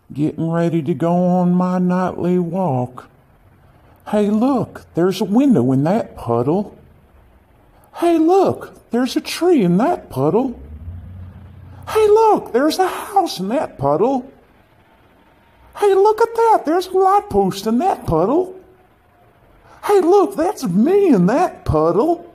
getting ready to go on my nightly walk. Hey, look, there's a window in that puddle. Hey, look, there's a tree in that puddle. Hey, look, there's a house in that puddle. Hey, look at that, there's a light post in that puddle. Hey, look, that's me in that puddle.